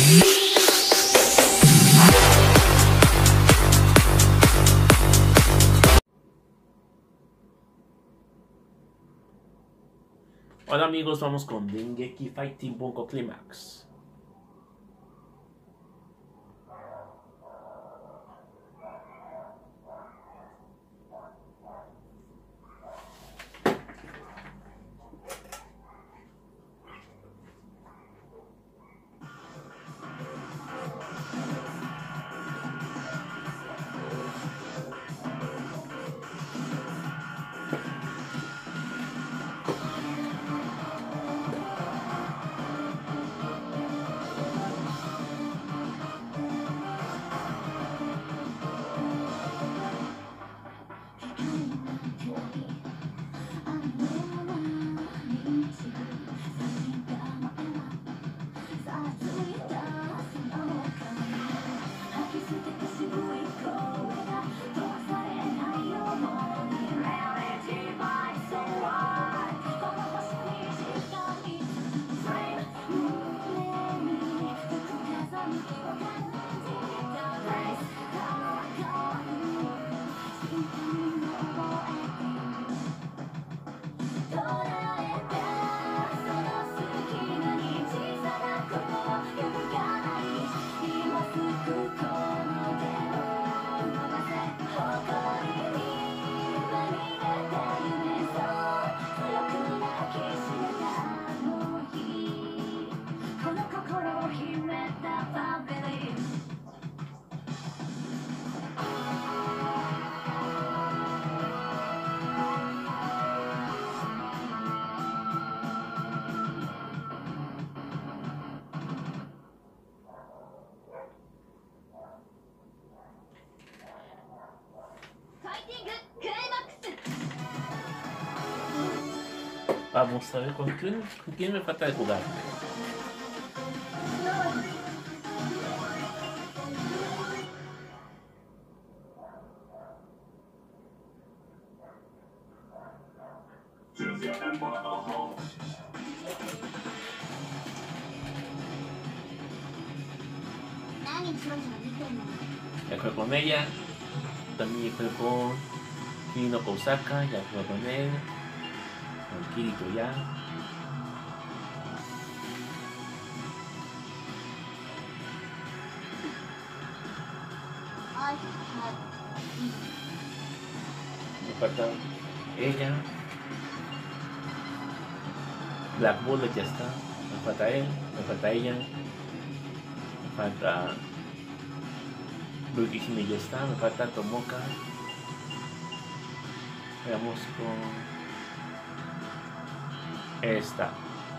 Hola amigos, vamos con Dengeki Fighting Bungo Climax. Vamos a ver con quién me falta de jugar. Ya juego con ella. También juego con Kirino Kousaka. Ya juego con él. Con Kirito ya. Me falta ella. Black Bullet ya está. Me falta él. Me falta ella. Me falta Yukihime ya está. Me falta Tomoka. Veamos con esta.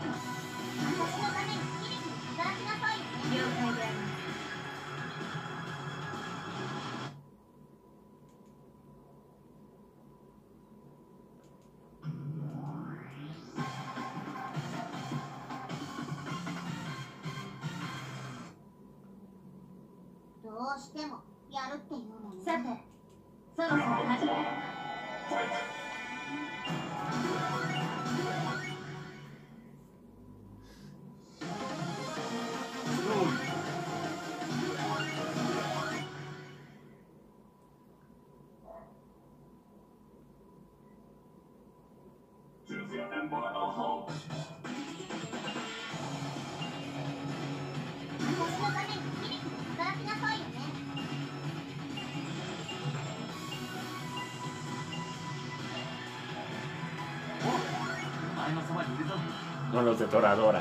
Con los de Toradora.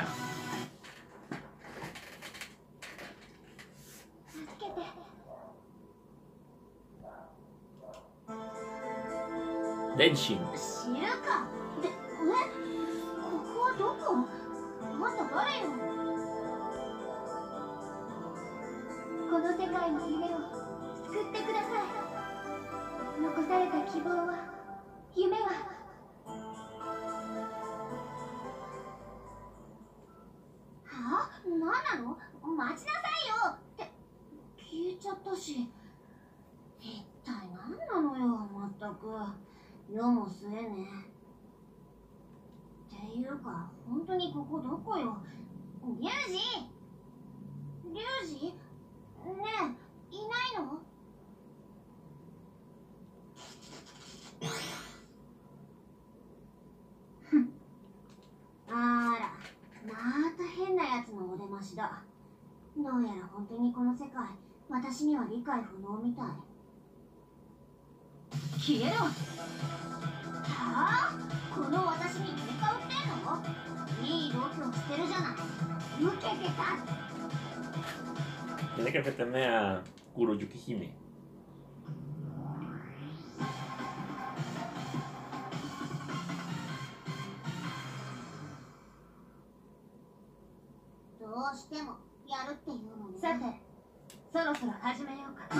Denshin. この世界の夢を救ってください。残された希望は、夢は。はあ？何なの？待ちなさいよ。って聞いちゃったし。一体何なのよ、まったく。世も末ね。っていうか、本当にここどこよ？リュウジ！リリュウジ？ねえ、いないの？あら、また変なやつのお出ましだ。どうやら本当にこの世界、私には理解不能みたい。消えろ！はあ？この私に喧嘩売ってんの？いい度胸してるじゃない。受けてた。 Tiene que enfrentarme a Kuroyuki Hime. どうしてもやるっていうのね。さて、そろそろ始めようか。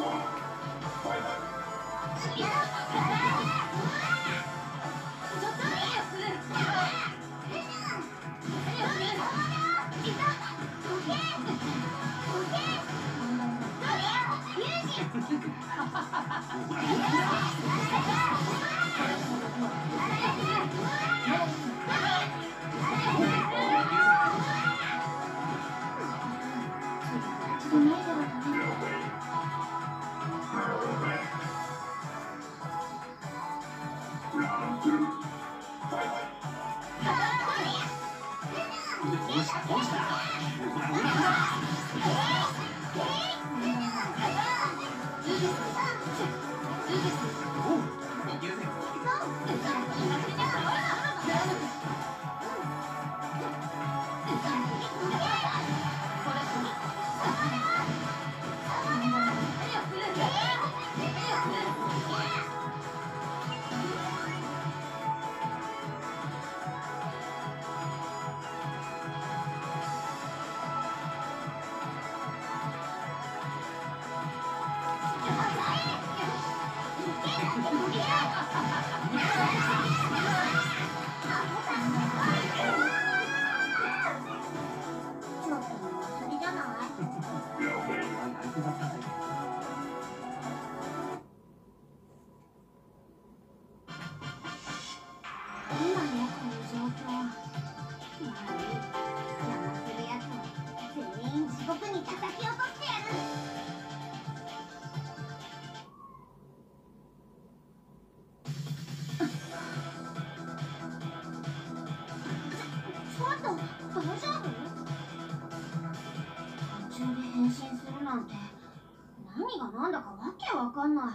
何が何だかわけわかんない。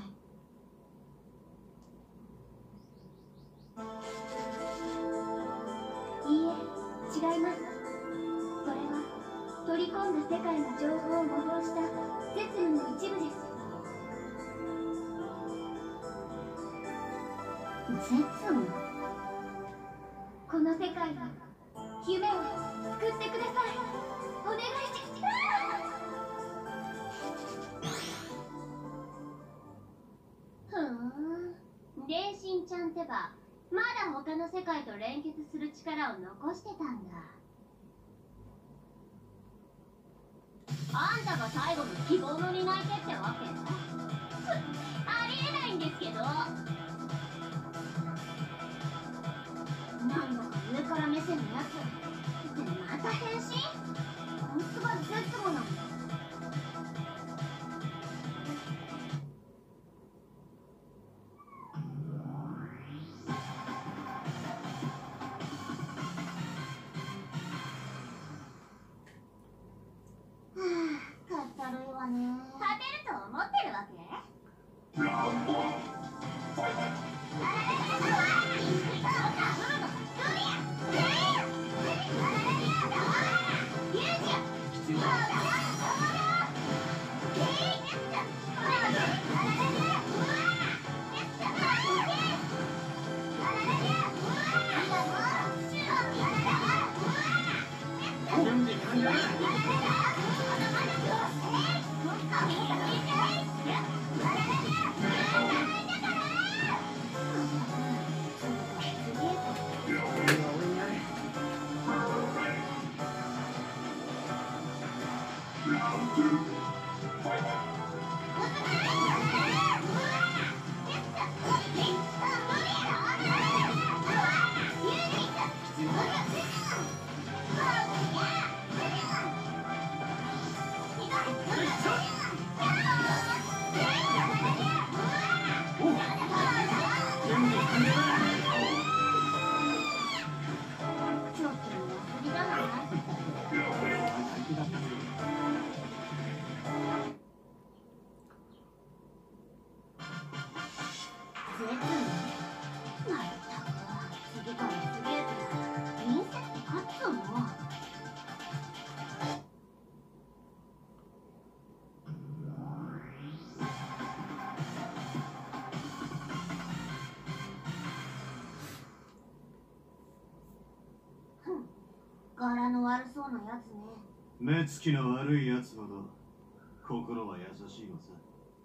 いいえ、違います。それは取り込んだ世界の情報を模倣した節務の一部です。節務？この世界の夢を救ってください。お願いします。レイシンちゃんってば、まだ他の世界と連結する力を残してたんだ。あんたが最後の希望の担い手ってわけ？ありえないんですけど。なんだか上から目線のやつ。でまた変身？こいつが絶務なの？ 柄の悪そうなやつね。 目つきの悪いやつほど心は優しいのさ。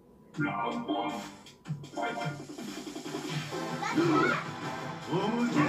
思い切り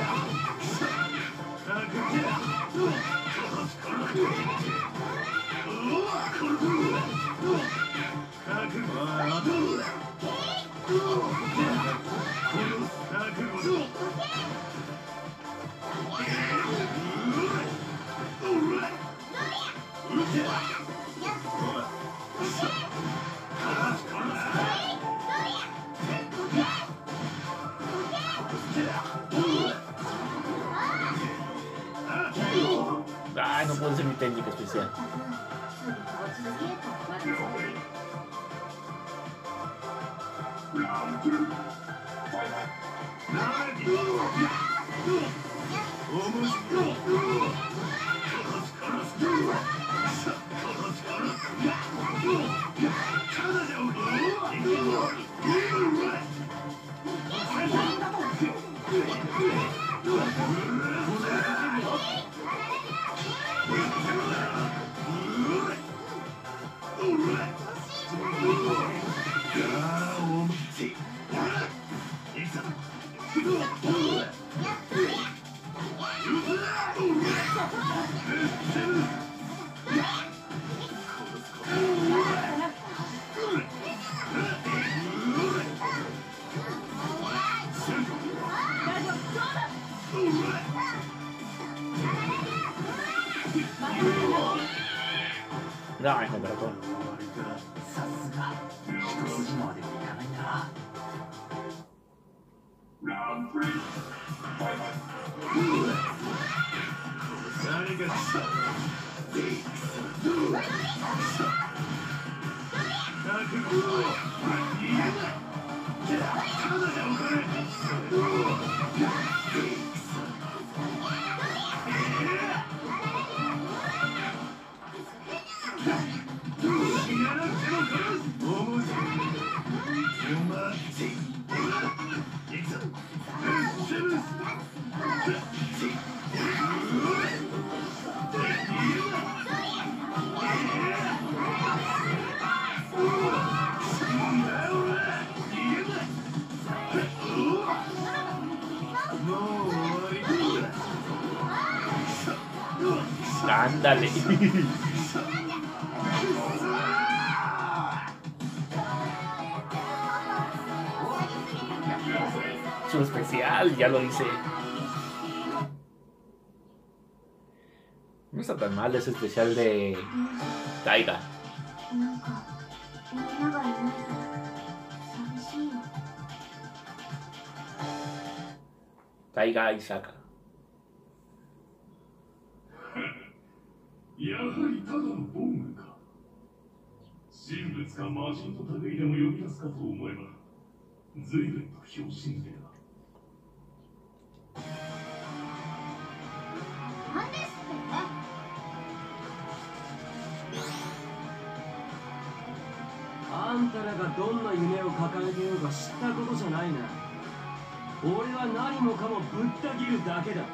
Ay, no puede ser mi técnica especial. Rồi, không phải thôi. さすが一筋縄ではいかないな。 Ándale. Su especial, ya lo hice. No está tan mal ese especial de Taiga. Taiga y Saka. やはりただのボングか。神仏か魔人と類でも呼び出すかと思えば、随分と拍子抜けだ。 なんですって？ あんたらがどんな夢を抱えていようか知ったことじゃないな。俺は何もかもぶった切るだけだ。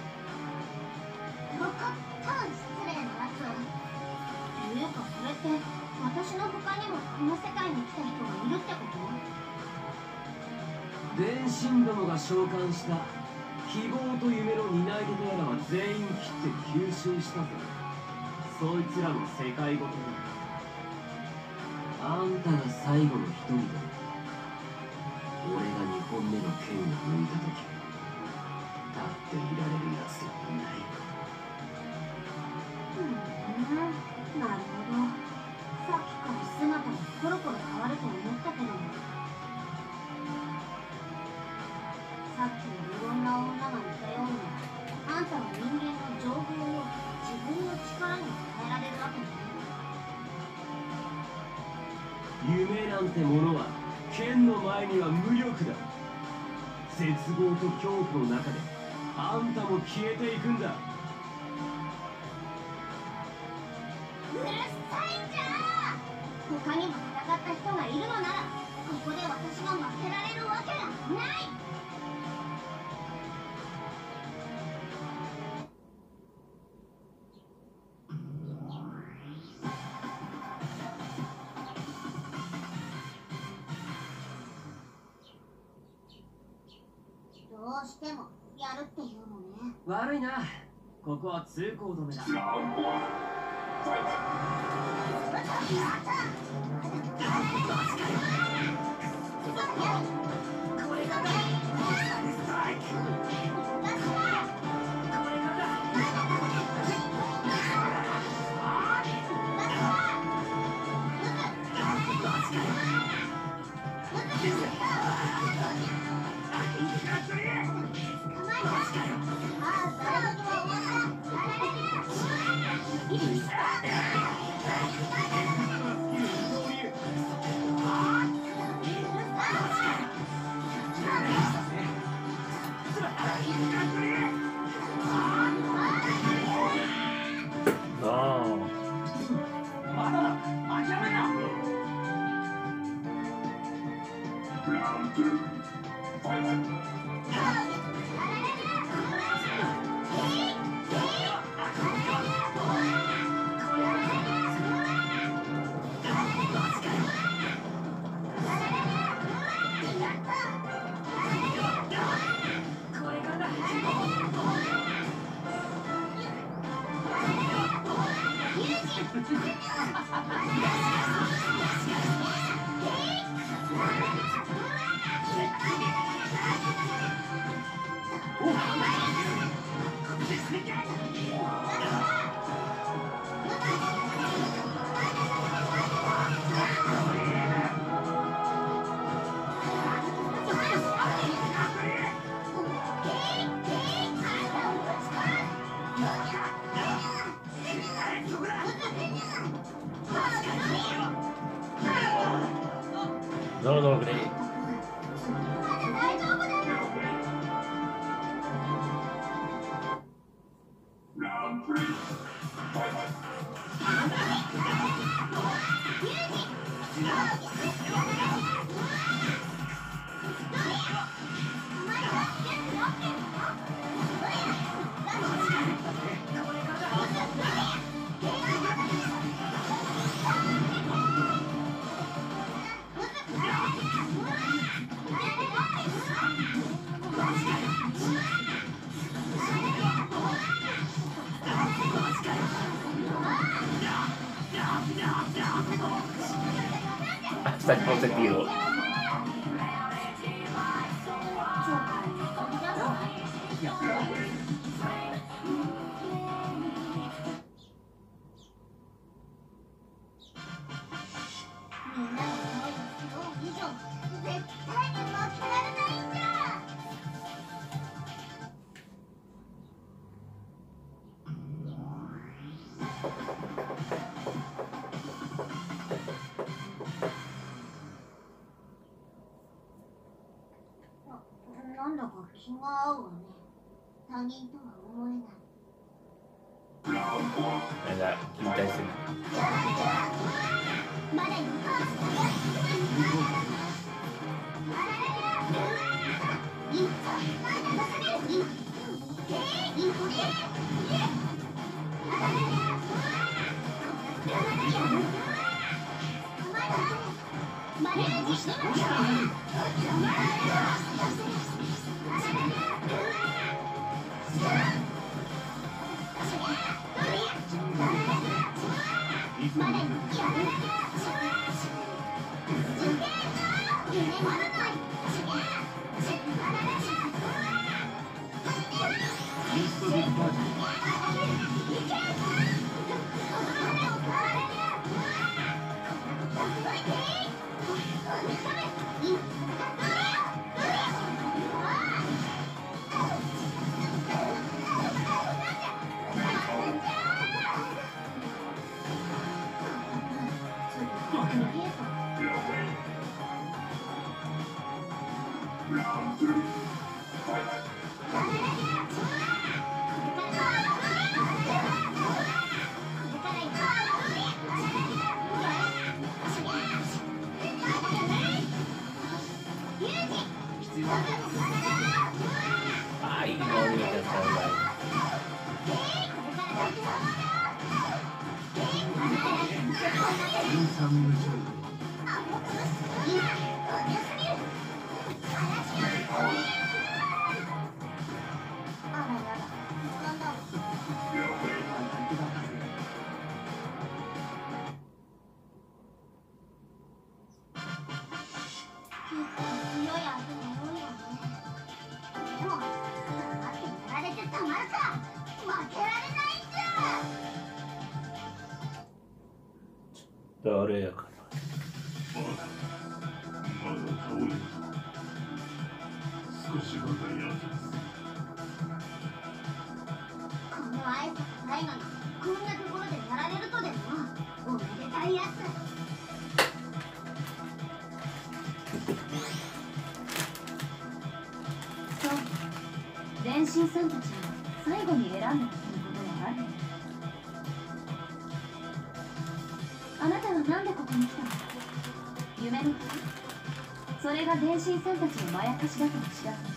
分かった、失礼なやつ。というかそれって私の他にもこの世界に来た人がいるってこと？ 電信どもが召喚した希望と夢の担い手とやらは全員切って吸収したぜ。そいつらの世界ごとだ。あんたが最後の一人だ。俺が2本目の剣を抜いた時、立っていられる奴はいない。 なるほど。さっきから姿がコロコロ変わると思ったけど、さっきのいろんな女が言ったように、あんたは人間の情報を自分の力に変えられるわけね。 夢なんてものは剣の前には無力だ。絶望と恐怖の中であんたも消えていくんだ。 うるさいんじゃー。他にも戦った人がいるのなら、ここで私が負けられるわけがない。 悪いな。ここは通行止めだ。 No. Round two. Fight. No lo logré. Round three. Hasta el positivo. なんだか気が合うわね。他人とは思えない。 Venga, quinta escena. まだ行こ誰やから。 バカ、まだ倒れた。少しばかりやつです。 この挨拶最後にこんなところでやられるとでもおめでたいやつ。そう、前身さんたちは最後に選んだということはある。あなたはなんでここに来たの？夢の国？それが前身さんたちのまやかしだとは知らず。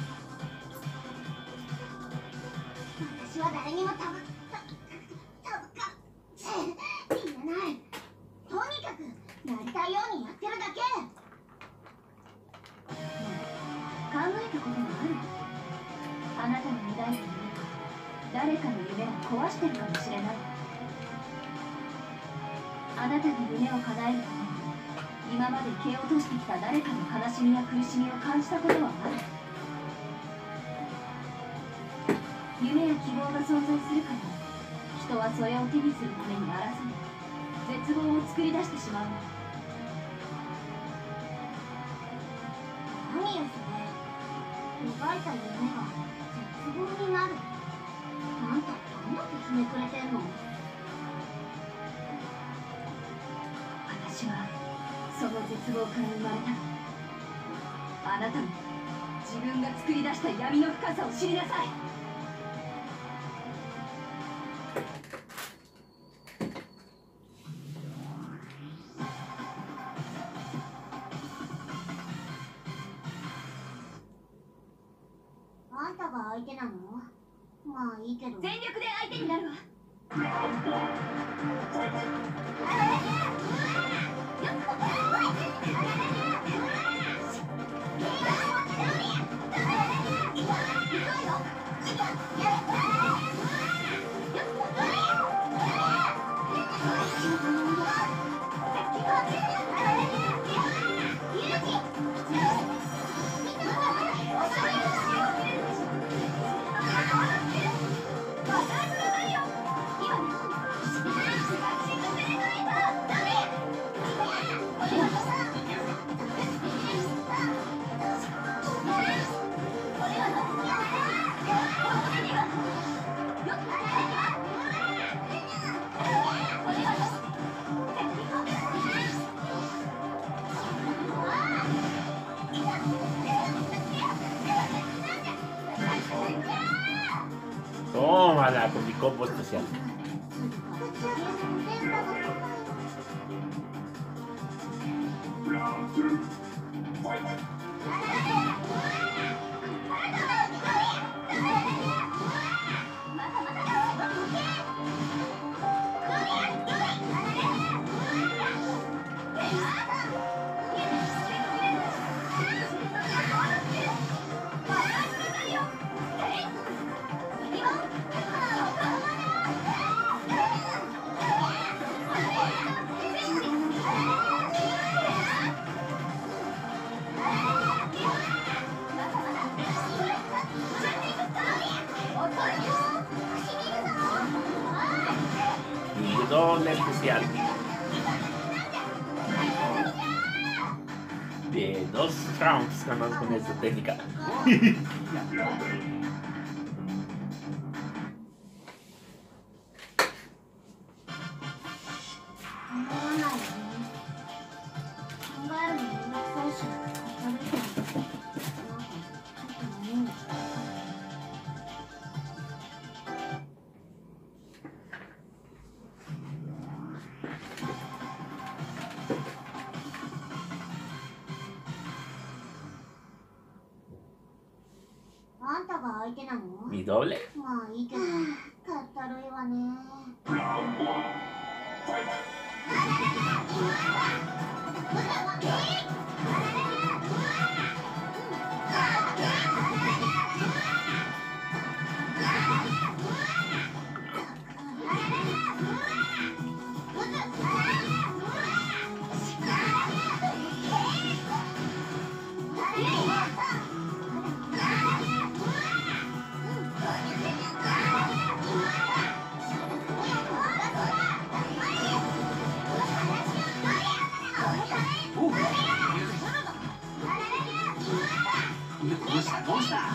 私は誰にもたぶか言えない。とにかくやりたいようにやってるだけ。考えたこともある？あなたの抱いた夢が誰かの夢を壊してるかもしれない。あなたの夢を叶えるために今まで蹴落としてきた誰かの悲しみや苦しみを感じたことはある。夢や希望が存在するから人はそれを手にするために争い絶望を作り出してしまう。何よそれ。描いた夢が絶望になる。あんたどうやってひねくれてんの？私はその絶望から生まれた。あなたも自分が作り出した闇の深さを知りなさい。あんたが相手なの？まあいいけど。全力で相手になるわ。 Tómala con mi combo especial. Doble especial de 2 rounds nada más con esta técnica. ¿Mi doble? まあいいけど、かったるいわね。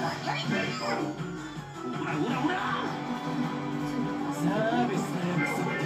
サービスだよ、クソって。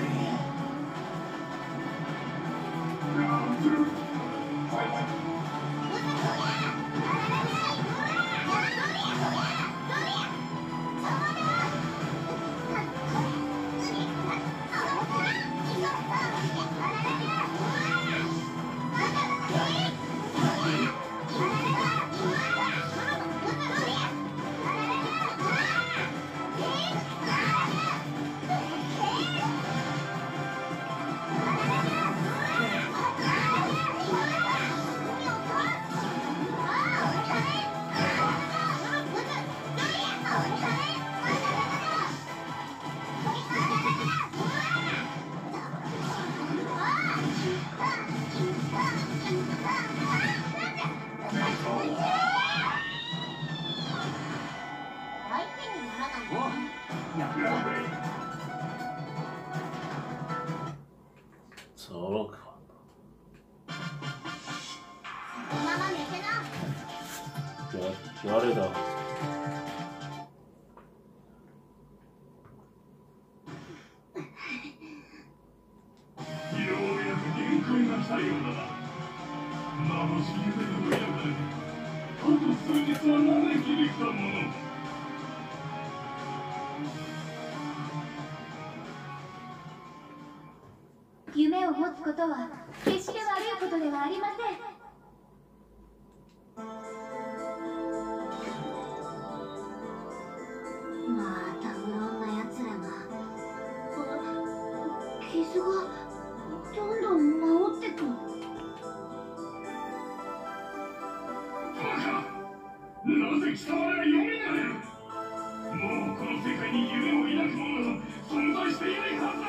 そうか。 このまま寝てな。 やれだ。 ようやく限界が来たようだな。幻夢でもやがる。あと数日は嘆きできたもの。 夢を持つことは決して悪いことではありません。また無論なやつらが。傷がどんどん治ってく。 バカ！なぜ貴様らが夢になれる？もうこの世界に夢を抱く者など存在していないはずだ。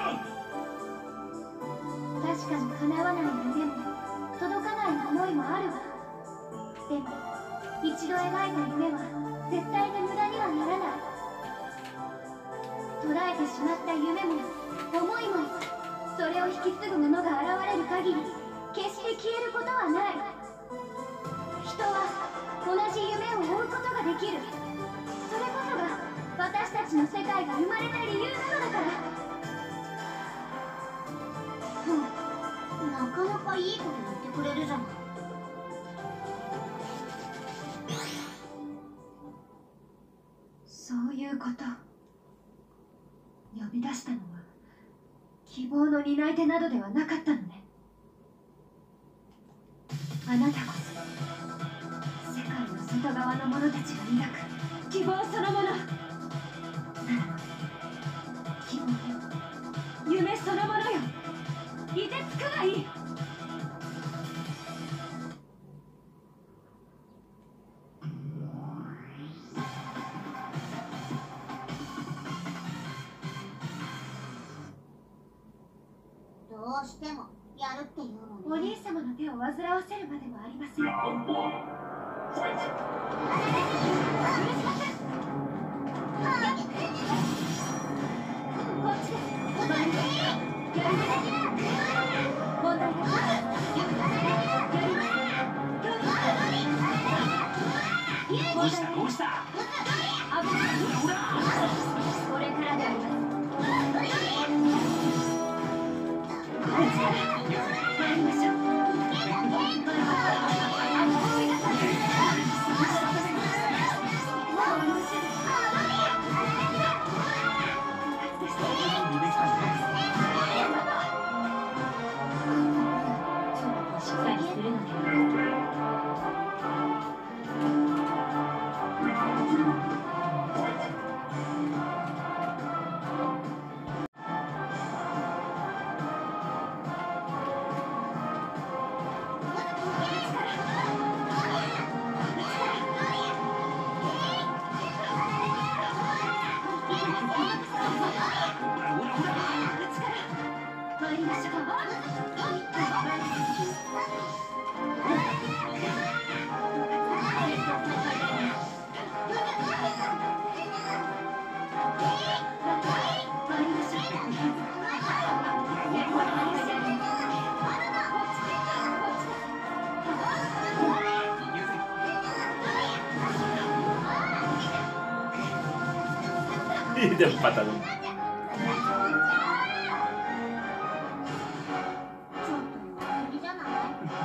確かに叶わない夢も届かない思いもあるわ。でも一度描いた夢は絶対に無駄にはならない。捉えてしまった夢も思いもそれを引き継ぐ者が現れる限り決して消えることはない。人は同じ夢を追うことができる。それこそが私たちの世界が生まれた理由なのだから。なかなかいいこと言ってくれるじゃん。そういうこと。呼び出したのは希望の担い手などではなかったのね。あなたこそ世界の外側の者たちが抱く希望そのもの。希望よ、夢そのものよ。いてつくがいい。どうしてもやるっていうのに、お兄様の手を煩わせるまでもありません。こっちです。やります。問題です。 どうしたどうした？ 危ない。これからであります。参りましょう。しっかりするので。参りましょう。 De un patadón. ちょっと弱すぎじゃない？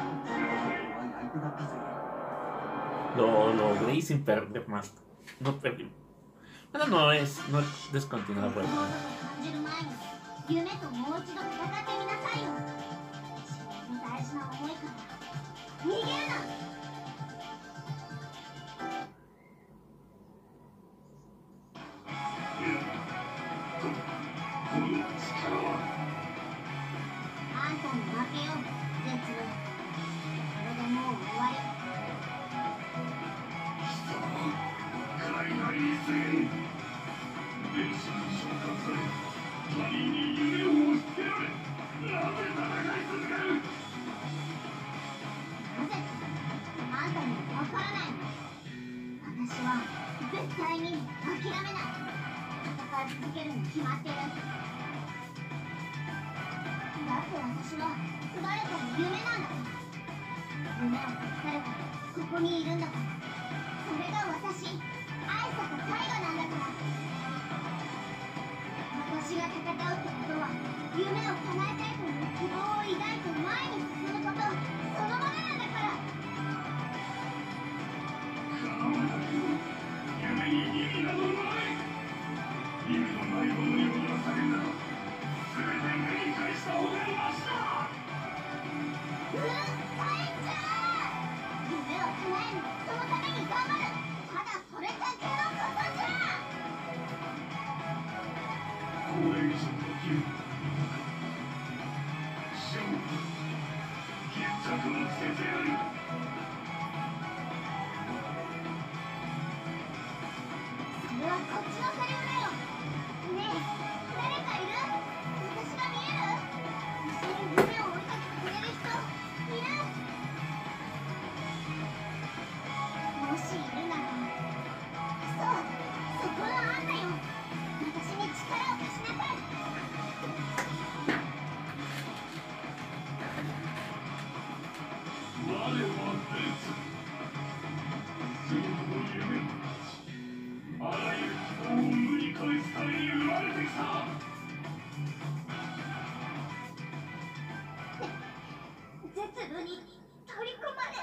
Lo logré y sin perder más. No perdí. Pero no descontinuó la prueba. 感じる前に夢ともう一度戦ってみなさいよ。自分の大事な思いから逃げるな。あんたに負けよ、絶望。これでもう終わり。 海外戦電子に召喚され他人に夢を押し付けられなぜ戦い続ける？ なぜあんたには分からないの？私は絶対に諦めない。戦い続けるに決まってる。だって私は誰かの夢なんだから。夢を託されたここにいるんだから。それが私、愛坂大河なんだから。私が戦うってことは夢を叶えたいという希望を抱いて前に進むことそのものなんだから。 叶わなくても夢に意味などない。意味のないものに踊らされるなら全て目に返した方がマシだ。 最長夢を叶える、そのために頑張る。ただそれだけのことじゃ。 これ以上の義務勝負決着をつけてやる。 それはこっちのセリフだよ。ねえ、誰かいる？私が見える？一緒に夢を追いかけてくれる人いる？もしいるなら、そう、そこのあんたよ。私に力を貸しなさい。 我は別。全ての夢あらゆる希望を無に返すために生まれてきた。 絶部に取り込まれ。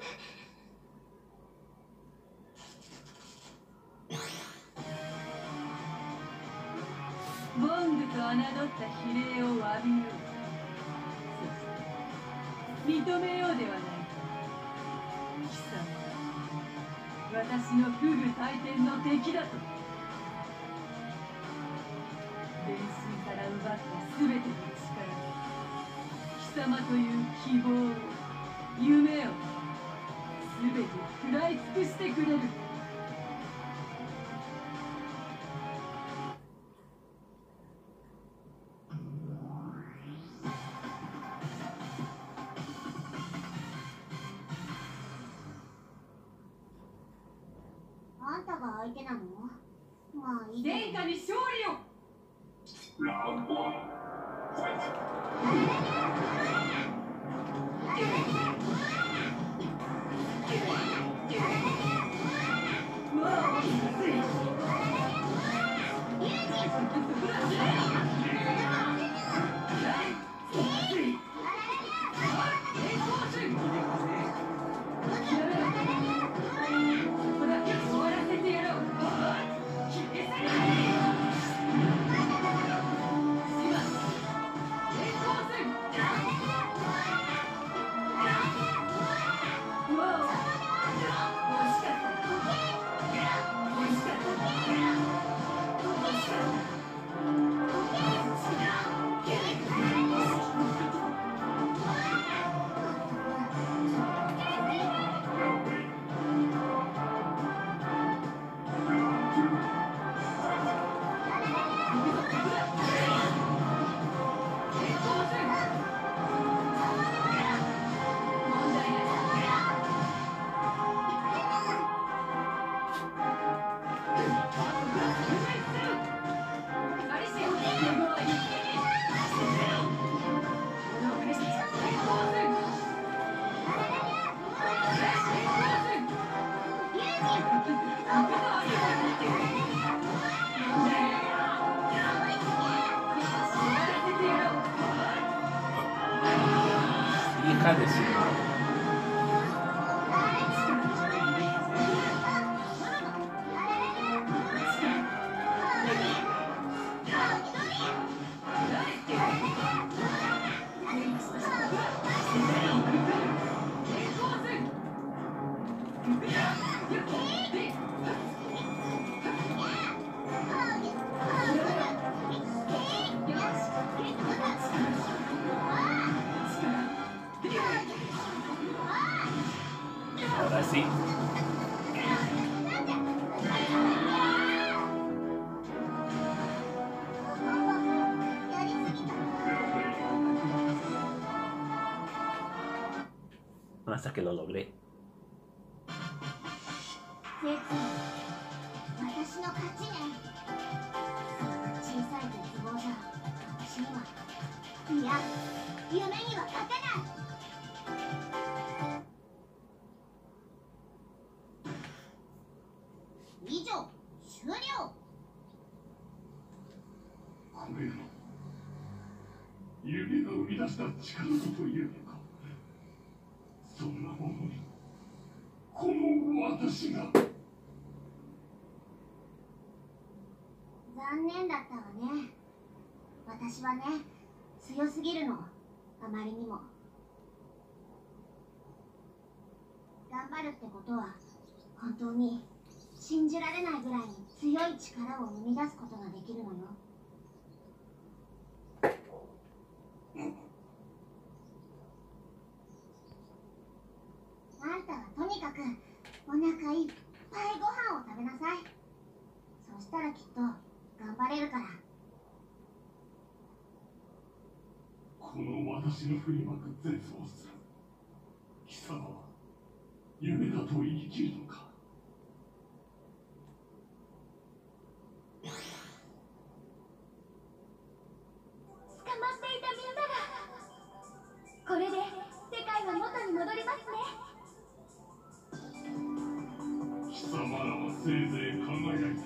ボングと侮った比例を詫びよう。そして認めようではないか。貴様、私のフグ大天の敵だと。練習から奪った全ての力、貴様という希望を、夢を全て食らい尽くしてくれる。 あんたが相手なの？まあいいけど。 殿下に勝利を。 ラウンド1ファイト。 もうきつい。しばしかですよ。Ahora sí. Hasta que lo logré. 私の勝ちね。小さい絶望じゃ私には、いや、夢には勝てない。以上、終了。 これが夢が生み出した力というのか。そんなものにこの私が。 残念だったわね。私はね、強すぎるの。あまりにも。頑張るってことは、本当に信じられないぐらいに強い力を生み出すことができるのよ。あんたはとにかくお腹いっぱいご飯を食べなさい。そしたらきっと頑張れるから。 この私の振りまく絶望すら、貴様は夢だと言い切るのか。 捕まっていたみんなが、これで世界は元に戻りますね。 貴様らはせいぜい輝いている。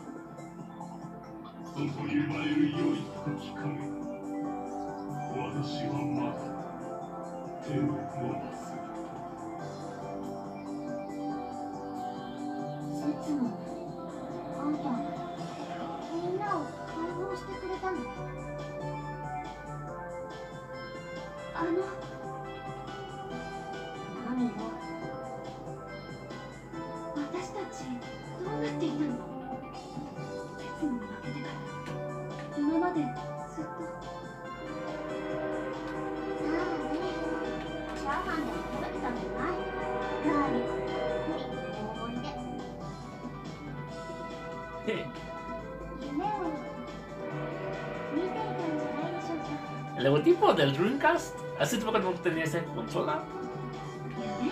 そこに生まれる良い時影。私はまだ手を伸ばす。 節も、あんた、みんなを解放してくれたの。何よ。私たち、どうなっていたの？節も負けてから、今までずっと。チャーハンでも食べてたんじゃない？ガーリックたっぷり大盛りで。夢を見ていたんじゃないでしょうか。 El logotipo del Dreamcast. Hace tiempo que no tenía esa consola. 夢？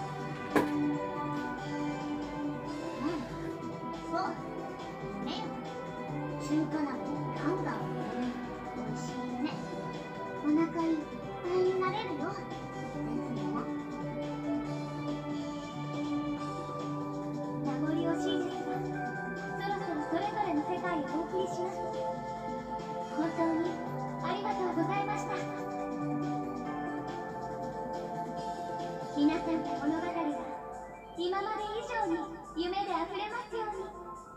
そう、夢よ。中華鍋にガンガン入れる美味しい夢。お腹いっぱいになれるよ。名残惜しいですが、そろそろそれぞれの世界をお送りします。本当にありがとうございました。皆さんの物語が今まで以上に夢であふれますように。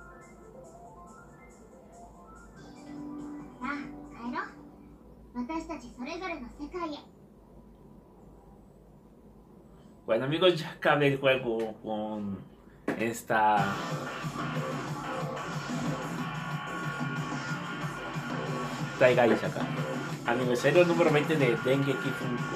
さあ、帰ろう。私たちそれぞれの世界へ。 Bueno amigos, ya acabé el juego con esta Taiga Ishaka. Aniversario número 20 de Dengeki Funko.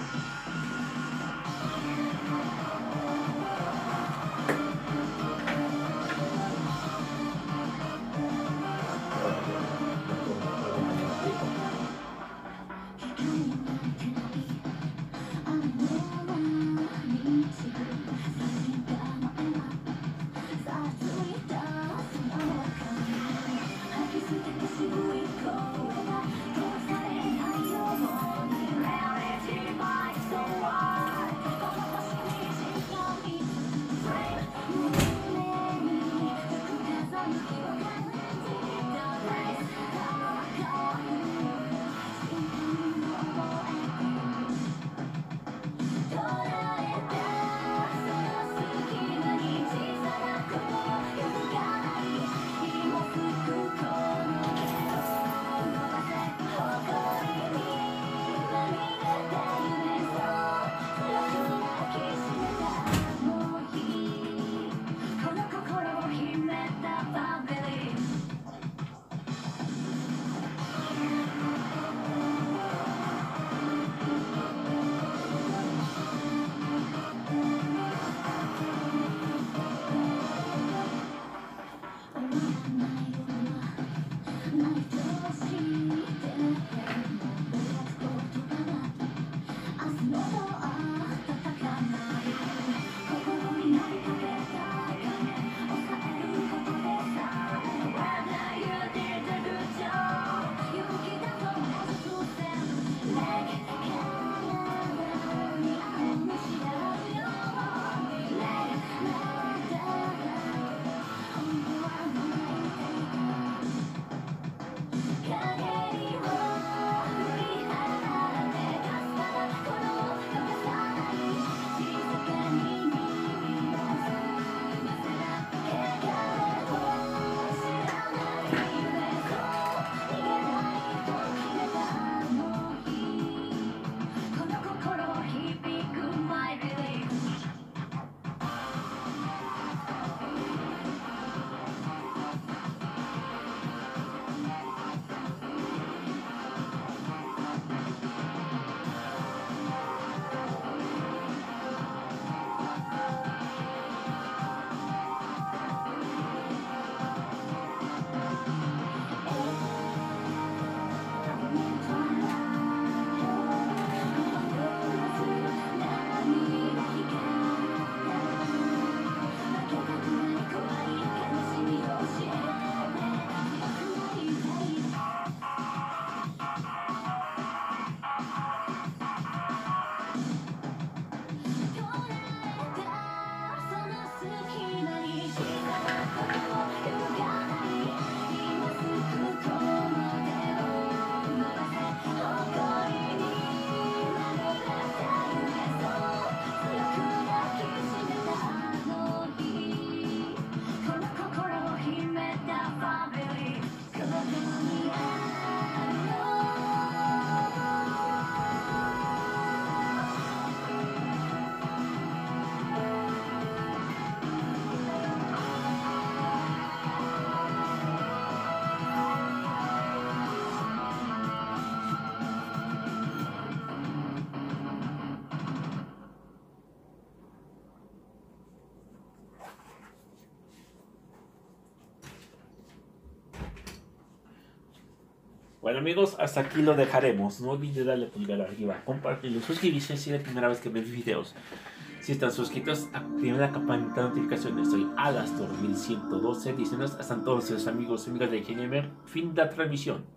Bueno amigos, hasta aquí lo dejaremos. No olviden darle pulgar arriba, compartirlo, suscribirse si es la primera vez que ven videos. Si están suscritos, activen la campanita de notificaciones. Soy Alastor 1112 diciéndonos hasta entonces amigos y amigas de Gamer. Fin de la transmisión.